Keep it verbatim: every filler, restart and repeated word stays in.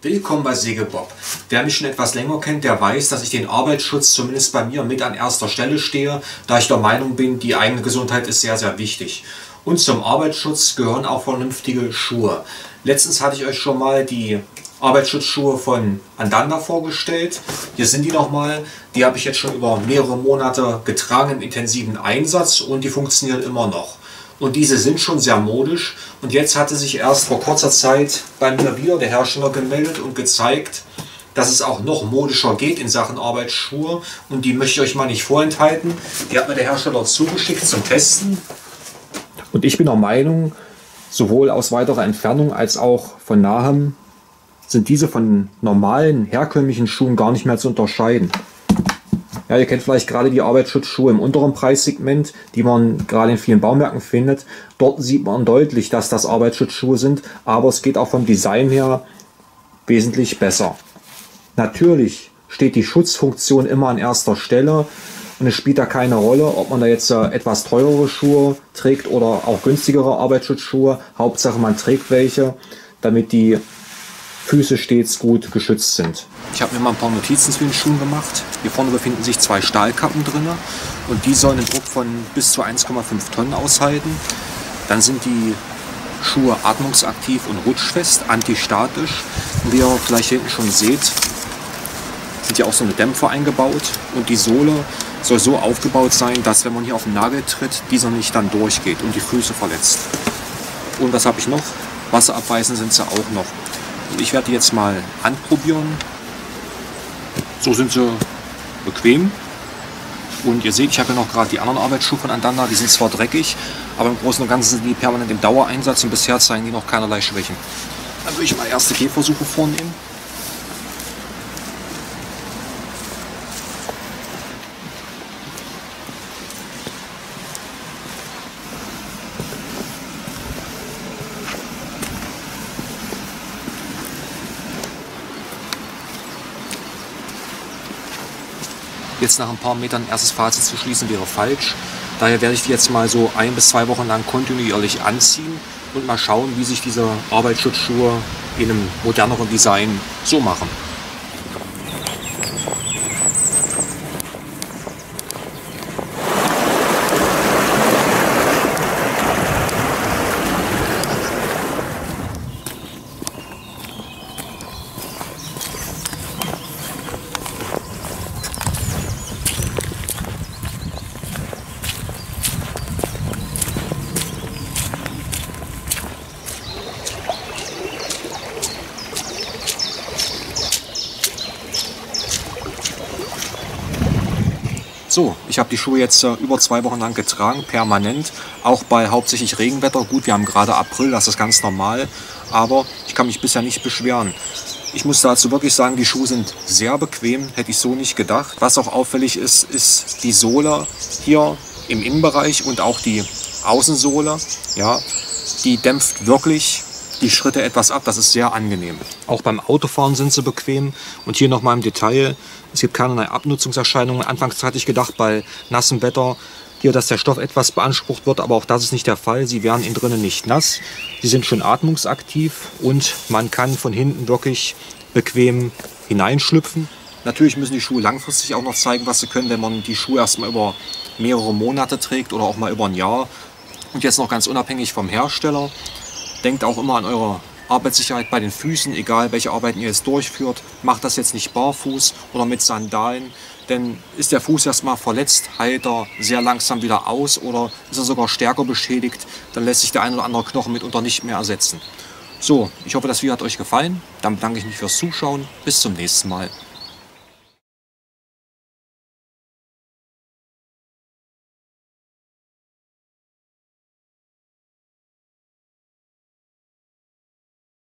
Willkommen bei Segelbob. Wer mich schon etwas länger kennt, der weiß, dass ich den Arbeitsschutz zumindest bei mir mit an erster Stelle stehe, da ich der Meinung bin, die eigene Gesundheit ist sehr, sehr wichtig. Und zum Arbeitsschutz gehören auch vernünftige Schuhe. Letztens hatte ich euch schon mal die Arbeitsschutzschuhe von Andanda vorgestellt. Hier sind die nochmal. Die habe ich jetzt schon über mehrere Monate getragen im intensiven Einsatz und die funktionieren immer noch. Und diese sind schon sehr modisch. Und jetzt hatte sich erst vor kurzer Zeit bei mir wieder der Hersteller gemeldet und gezeigt, dass es auch noch modischer geht in Sachen Arbeitsschuhe. Und die möchte ich euch mal nicht vorenthalten. Die hat mir der Hersteller zugeschickt zum Testen. Und ich bin der Meinung, sowohl aus weiterer Entfernung als auch von nahem sind diese von normalen, herkömmlichen Schuhen gar nicht mehr zu unterscheiden. Ja, ihr kennt vielleicht gerade die Arbeitsschutzschuhe im unteren Preissegment, die man gerade in vielen Baumärkten findet. Dort sieht man deutlich, dass das Arbeitsschutzschuhe sind, aber es geht auch vom Design her wesentlich besser. Natürlich steht die Schutzfunktion immer an erster Stelle und es spielt da keine Rolle, ob man da jetzt äh, etwas teurere Schuhe trägt oder auch günstigere Arbeitsschutzschuhe. Hauptsache man trägt welche, damit die Füße stets gut geschützt sind. Ich habe mir mal ein paar Notizen zu den Schuhen gemacht. Hier vorne befinden sich zwei Stahlkappen drin und die sollen einen Druck von bis zu eins Komma fünf Tonnen aushalten. Dann sind die Schuhe atmungsaktiv und rutschfest, antistatisch. Und wie ihr vielleicht hinten schon seht, sind hier auch so eine Dämpfer eingebaut und die Sohle soll so aufgebaut sein, dass wenn man hier auf den Nagel tritt, dieser nicht dann durchgeht und die Füße verletzt. Und was habe ich noch? Wasserabweisend sind sie auch noch. Ich werde die jetzt mal anprobieren. So sind sie bequem. Und ihr seht, ich habe ja noch gerade die anderen Arbeitsschuhe von Andanda. Die sind zwar dreckig, aber im Großen und Ganzen sind die permanent im Dauereinsatz und bisher zeigen die noch keinerlei Schwächen. Dann würde ich mal erste Gehversuche vornehmen. Jetzt nach ein paar Metern ein erstes Fazit zu schließen wäre falsch. Daher werde ich die jetzt mal so ein bis zwei Wochen lang kontinuierlich anziehen und mal schauen, wie sich diese Arbeitsschutzschuhe in einem moderneren Design so machen. So, ich habe die Schuhe jetzt äh, über zwei Wochen lang getragen, permanent, auch bei hauptsächlich Regenwetter. Gut, wir haben gerade April, das ist ganz normal, aber ich kann mich bisher nicht beschweren. Ich muss dazu wirklich sagen, die Schuhe sind sehr bequem, hätte ich so nicht gedacht. Was auch auffällig ist, ist die Sohle hier im Innenbereich und auch die Außensohle. Ja, die dämpft wirklich die Schritte etwas ab, das ist sehr angenehm. Auch beim Autofahren sind sie bequem und hier nochmal im Detail, es gibt keinerlei Abnutzungserscheinungen. Anfangs hatte ich gedacht bei nassem Wetter hier, dass der Stoff etwas beansprucht wird, aber auch das ist nicht der Fall. Sie werden innen drinnen nicht nass, sie sind schon atmungsaktiv und man kann von hinten wirklich bequem hineinschlüpfen. Natürlich müssen die Schuhe langfristig auch noch zeigen, was sie können, wenn man die Schuhe erstmal über mehrere Monate trägt oder auch mal über ein Jahr. Und jetzt noch ganz unabhängig vom Hersteller. Denkt auch immer an eure Arbeitssicherheit bei den Füßen, egal welche Arbeiten ihr jetzt durchführt. Macht das jetzt nicht barfuß oder mit Sandalen, denn ist der Fuß erstmal verletzt, heilt er sehr langsam wieder aus oder ist er sogar stärker beschädigt, dann lässt sich der ein oder andere Knochen mitunter nicht mehr ersetzen. So, ich hoffe, das Video hat euch gefallen. Dann bedanke ich mich fürs Zuschauen. Bis zum nächsten Mal.